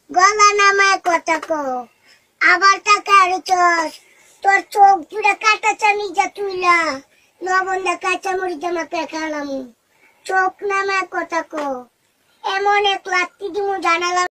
গলা নামায় কথা কো আবার টাকা আড়ছস তোর চোখ পুরা কাটা চানি যা তুইলা লবণ দা কাঁচা মরিচ আমাকে খালাম চোখ নামায় কথা কো এমন এক লাত্তি দিমু জানালা